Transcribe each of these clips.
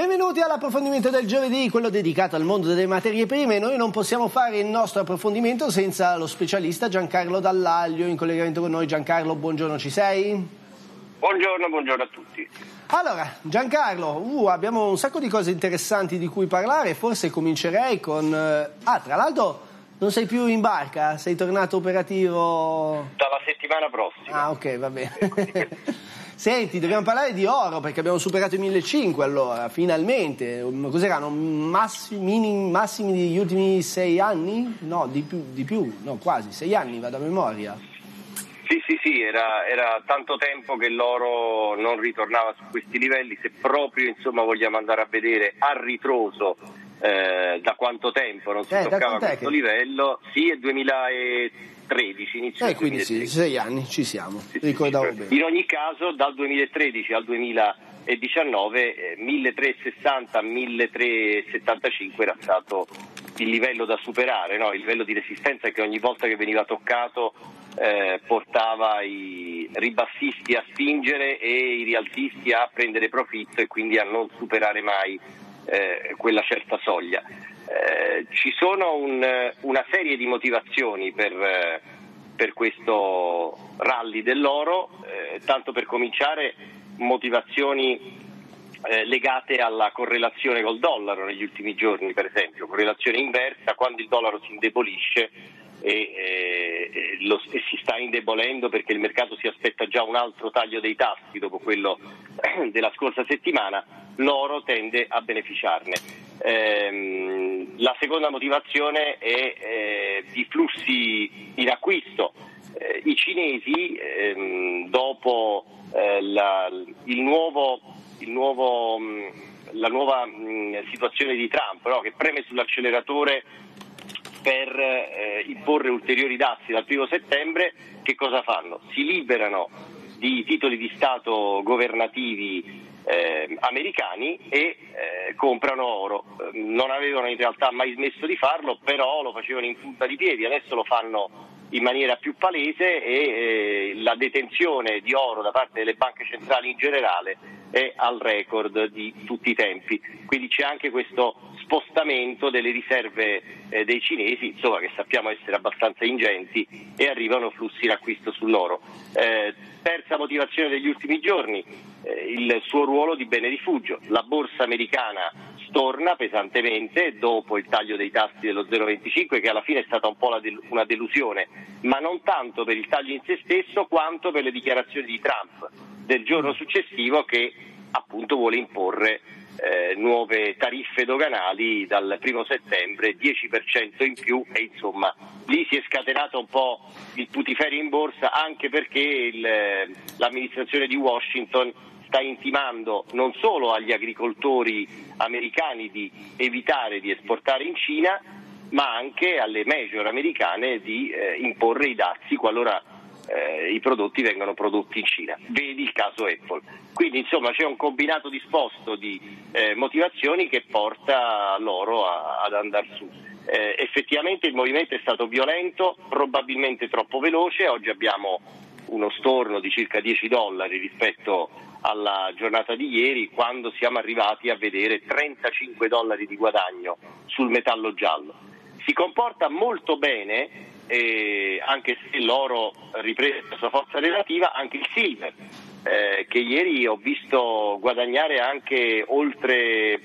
Benvenuti all'approfondimento del giovedì, quello dedicato al mondo delle materie prime. Noi non possiamo fare il nostro approfondimento senza lo specialista Giancarlo Dall'Aglio in collegamento con noi. Giancarlo, buongiorno, ci sei? Buongiorno a tutti. Allora, Giancarlo, abbiamo un sacco di cose interessanti di cui parlare, forse comincerei con... tra l'altro non sei più in barca, sei tornato operativo... Dalla settimana prossima. Ah, ok, va bene. Senti, dobbiamo parlare di oro perché abbiamo superato i 1.500 allora, finalmente. Cos'erano? Massimi degli ultimi 6 anni? No, di più, no, quasi 6 anni, vado a memoria. Sì, era tanto tempo che l'oro non ritornava su questi livelli, se proprio vogliamo andare a vedere a ritroso da quanto tempo non si toccava questo livello. Sì, è 2013, inizio del 2013. Quindi sì, 6 anni ci siamo, ricordavo bene. In ogni caso dal 2013 al 2019 1360-1375 era stato il livello da superare, no? Il livello di resistenza che ogni volta che veniva toccato portava i ribassisti a spingere e i rialzisti a prendere profitto e quindi a non superare mai quella certa soglia. Ci sono una serie di motivazioni per questo rally dell'oro, tanto per cominciare motivazioni legate alla correlazione col dollaro negli ultimi giorni, per esempio, correlazione inversa: quando il dollaro si indebolisce e si sta indebolendo perché il mercato si aspetta già un altro taglio dei tassi dopo quello della scorsa settimana, l'oro tende a beneficiarne. La seconda motivazione è di flussi in acquisto. I cinesi dopo la nuova situazione di Trump, no? Che preme sull'acceleratore per imporre ulteriori dazi dal 1° settembre, che cosa fanno? Si liberano di titoli di Stato governativi americani e comprano oro. Non avevano in realtà mai smesso di farlo, però lo facevano in punta di piedi, adesso lo fanno in maniera più palese e la detenzione di oro da parte delle banche centrali in generale è al record di tutti i tempi. Quindi c'è anche questo spostamento delle riserve dei cinesi, che sappiamo essere abbastanza ingenti, e arrivano flussi in acquisto sull'oro. Terza motivazione degli ultimi giorni, il suo ruolo di bene rifugio. La borsa americana storna pesantemente dopo il taglio dei tassi dello 0,25, che alla fine è stata un po' una delusione, ma non tanto per il taglio in se stesso quanto per le dichiarazioni di Trump del giorno successivo, che appunto vuole imporre nuove tariffe doganali dal 1° settembre, 10% in più, e lì si è scatenato un po' il putiferio in borsa, anche perché l'amministrazione di Washington sta intimando non solo agli agricoltori americani di evitare di esportare in Cina, ma anche alle major americane di imporre i dazi qualora i prodotti vengono prodotti in Cina. Vedi il caso Apple. Quindi c'è un combinato disposto di motivazioni che porta l'oro ad andare su. Effettivamente il movimento è stato violento, probabilmente troppo veloce. Oggi abbiamo uno storno di circa $10 rispetto alla giornata di ieri, quando siamo arrivati a vedere $35 di guadagno sul metallo giallo. Si comporta molto bene, anche se l'oro riprende la sua forza relativa, anche il silver, che ieri ho visto guadagnare anche oltre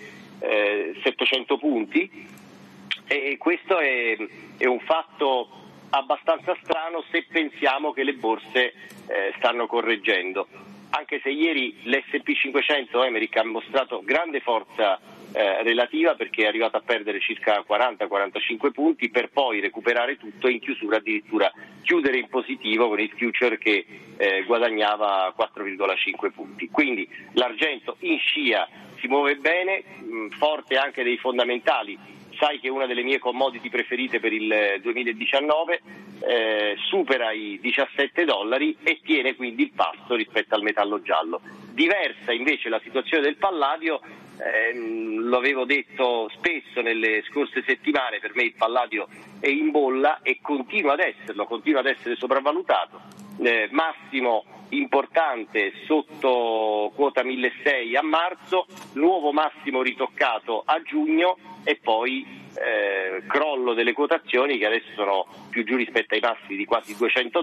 700 punti, e questo è un fatto abbastanza strano se pensiamo che le borse stanno correggendo, anche se ieri l'S&P 500 America ha mostrato grande forza relativa, perché è arrivato a perdere circa 40-45 punti per poi recuperare tutto e in chiusura addirittura chiudere in positivo con il future che guadagnava 4,5 punti. Quindi l'argento in scia si muove bene, forte anche dei fondamentali. Sai che è una delle mie commodity preferite per il 2019, supera i $17 e tiene quindi il passo rispetto al metallo giallo. Diversa invece la situazione del palladio, lo avevo detto spesso nelle scorse settimane, per me il palladio è in bolla e continua ad essere sopravvalutato. massimo importante sotto quota 1.600 a marzo, nuovo massimo ritoccato a giugno e poi crollo delle quotazioni che adesso sono più giù rispetto ai massimi di quasi $200,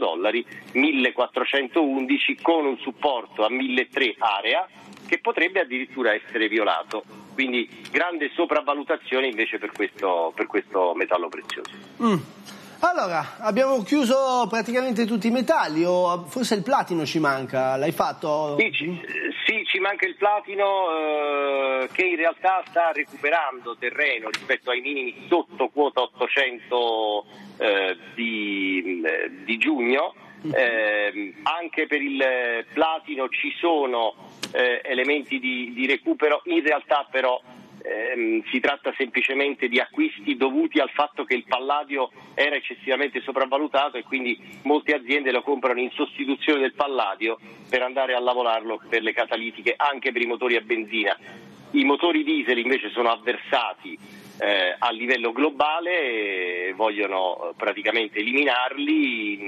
1.411 con un supporto a 1.300 area che potrebbe addirittura essere violato, quindi grande sopravvalutazione invece per questo metallo prezioso. Allora, abbiamo chiuso praticamente tutti i metalli, o forse il platino ci manca, l'hai fatto? Sì, ci manca il platino che in realtà sta recuperando terreno rispetto ai minimi sotto quota 800 di giugno. Anche per il platino ci sono elementi di recupero, in realtà però si tratta semplicemente di acquisti dovuti al fatto che il palladio era eccessivamente sopravvalutato e quindi molte aziende lo comprano in sostituzione del palladio per andare a lavorarlo per le catalitiche anche per i motori a benzina. I motori diesel invece sono avversati a livello globale e vogliono praticamente eliminarli in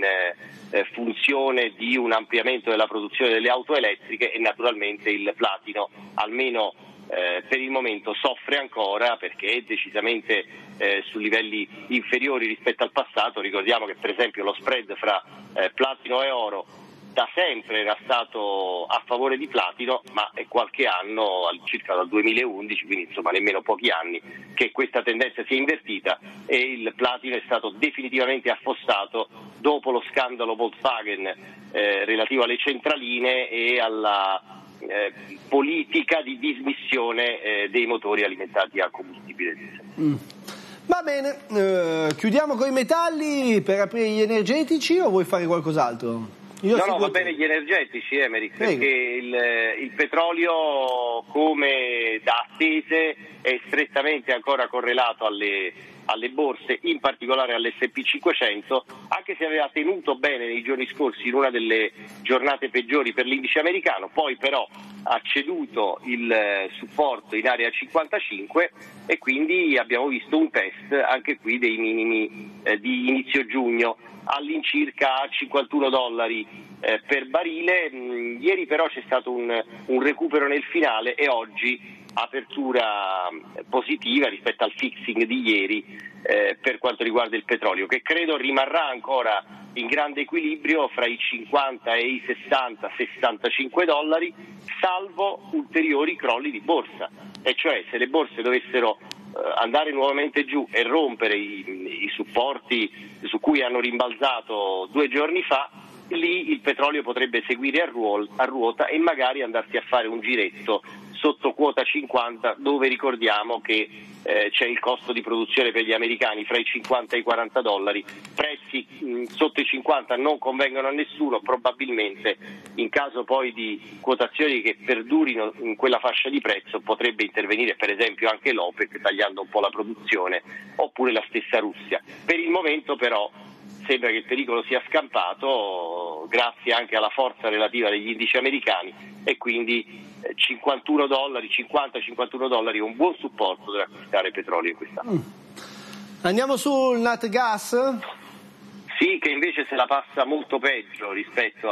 funzione di un ampliamento della produzione delle auto elettriche e naturalmente il platino almeno per il momento soffre ancora perché è decisamente su livelli inferiori rispetto al passato. Ricordiamo che per esempio lo spread fra platino e oro da sempre era stato a favore di platino, ma è qualche anno, circa dal 2011, quindi insomma nemmeno pochi anni, che questa tendenza si è invertita e il platino è stato definitivamente affossato dopo lo scandalo Volkswagen relativo alle centraline e alla politica di dismissione dei motori alimentati a combustibile diesel. Va bene, chiudiamo con i metalli per aprire gli energetici o vuoi fare qualcos'altro? No, va bene gli energetici, Emerick, perché il petrolio, come da attese, è strettamente ancora correlato alle borse, in particolare all'S&P 500, anche se aveva tenuto bene nei giorni scorsi in una delle giornate peggiori per l'indice americano, poi però ha ceduto il supporto in area 55 e quindi abbiamo visto un test anche qui dei minimi di inizio giugno all'incirca a $51 per barile. Ieri però c'è stato un recupero nel finale e oggi apertura positiva rispetto al fixing di ieri per quanto riguarda il petrolio, che credo rimarrà ancora in grande equilibrio fra i 50 e i 60-65 dollari, salvo ulteriori crolli di borsa, e cioè se le borse dovessero andare nuovamente giù e rompere i supporti su cui hanno rimbalzato 2 giorni fa, lì il petrolio potrebbe seguire a ruota e magari andarsi a fare un giretto sotto quota 50, dove ricordiamo che c'è il costo di produzione per gli americani fra i 50 e i 40 dollari. Prezzi sotto i 50 non convengono a nessuno, probabilmente in caso poi di quotazioni che perdurino in quella fascia di prezzo potrebbe intervenire per esempio anche l'OPEC tagliando un po' la produzione, oppure la stessa Russia. Per il momento però sembra che il pericolo sia scampato grazie anche alla forza relativa degli indici americani e quindi 51 dollari, 50-51 dollari è un buon supporto per acquistare petrolio in quest'anno. Andiamo sul Nat Gas? Sì, che invece se la passa molto peggio rispetto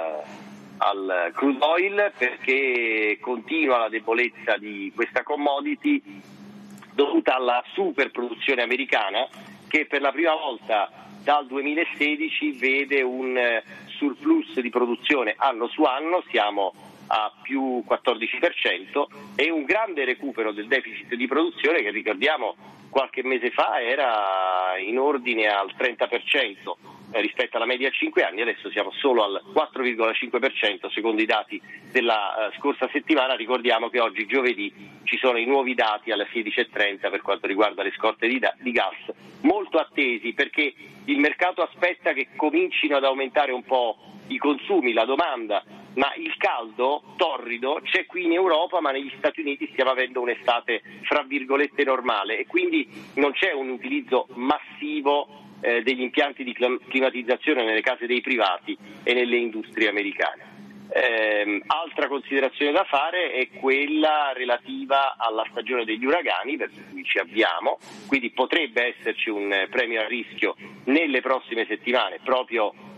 al crude oil perché continua la debolezza di questa commodity dovuta alla super produzione americana che per la prima volta dal 2016 vede un surplus di produzione anno su anno, siamo a più 14% e un grande recupero del deficit di produzione che ricordiamo qualche mese fa era in ordine al 30% rispetto alla media a 5 anni, adesso siamo solo al 4,5% secondo i dati della scorsa settimana. Ricordiamo che oggi giovedì ci sono i nuovi dati alle 16:30 per quanto riguarda le scorte di gas, molto attesi perché il mercato aspetta che comincino ad aumentare un po' i consumi, la domanda, ma il caldo torrido c'è qui in Europa, ma negli Stati Uniti stiamo avendo un'estate fra virgolette normale e quindi non c'è un utilizzo massivo degli impianti di climatizzazione nelle case dei privati e nelle industrie americane. Altra considerazione da fare è quella relativa alla stagione degli uragani verso cui ci avviamo, quindi potrebbe esserci un premio a rischio nelle prossime settimane proprio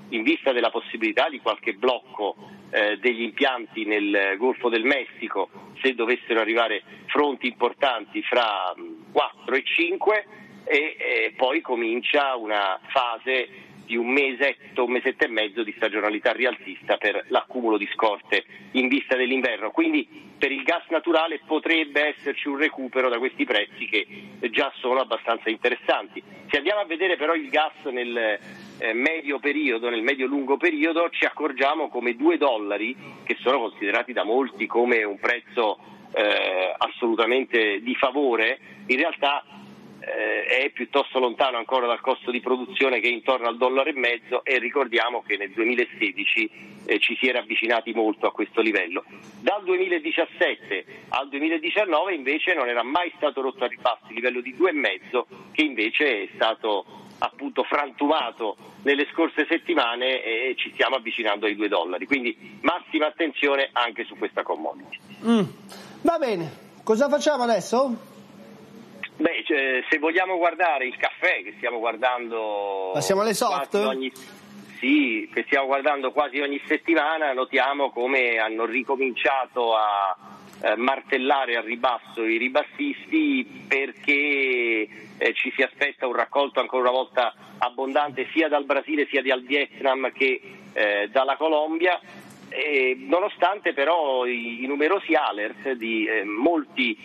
in vista della possibilità di qualche blocco degli impianti nel Golfo del Messico, se dovessero arrivare fronti importanti fra 4 e 5, e poi comincia una fase di un mesetto e mezzo di stagionalità rialzista per l'accumulo di scorte in vista dell'inverno. Quindi per il gas naturale potrebbe esserci un recupero da questi prezzi che già sono abbastanza interessanti. Se andiamo a vedere però il gas nel medio periodo, nel medio-lungo periodo, ci accorgiamo come $2, che sono considerati da molti come un prezzo assolutamente di favore, in realtà è piuttosto lontano ancora dal costo di produzione, che è intorno al $1,50, e ricordiamo che nel 2016 ci si era avvicinati molto a questo livello. Dal 2017 al 2019 invece non era mai stato rotto a ribasso il livello di $2,50, che invece è stato appunto frantumato nelle scorse settimane, e ci stiamo avvicinando ai $2, quindi massima attenzione anche su questa commodity. Va bene, cosa facciamo adesso? Beh, se vogliamo guardare il caffè, che stiamo guardando, passiamo alle soft? Che stiamo guardando quasi ogni settimana, notiamo come hanno ricominciato a martellare al ribasso i ribassisti, perché ci si aspetta un raccolto ancora una volta abbondante sia dal Brasile sia dal Vietnam che dalla Colombia. Nonostante però i numerosi alert di molti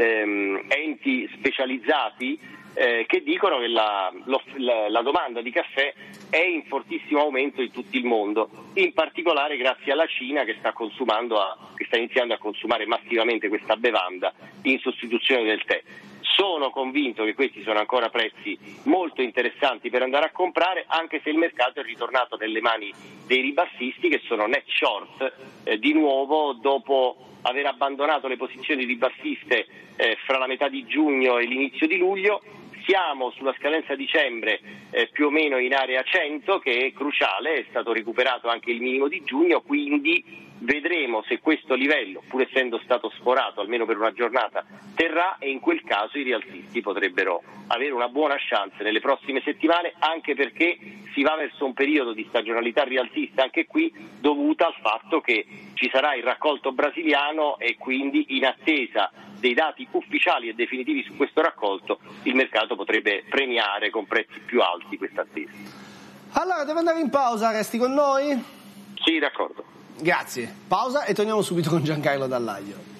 enti specializzati che dicono che la domanda di caffè è in fortissimo aumento in tutto il mondo, in particolare grazie alla Cina, che sta iniziando a consumare massivamente questa bevanda in sostituzione del tè. Sono convinto che questi sono ancora prezzi molto interessanti per andare a comprare, anche se il mercato è ritornato nelle mani dei ribassisti, che sono net short di nuovo, dopo aver abbandonato le posizioni ribassiste fra la metà di giugno e l'inizio di luglio. Siamo sulla scadenza dicembre più o meno in area 100, che è cruciale, è stato recuperato anche il minimo di giugno, quindi vedremo se questo livello, pur essendo stato sforato almeno per una giornata, terrà, e in quel caso i rialzisti potrebbero avere una buona chance nelle prossime settimane, anche perché si va verso un periodo di stagionalità rialzista anche qui, dovuta al fatto che ci sarà il raccolto brasiliano, e quindi in attesa dei dati ufficiali e definitivi su questo raccolto il mercato potrebbe premiare con prezzi più alti questa attesa. Allora devo andare in pausa, resti con noi? Sì, d'accordo. Grazie. Pausa e torniamo subito con Giancarlo Dall'Aglio.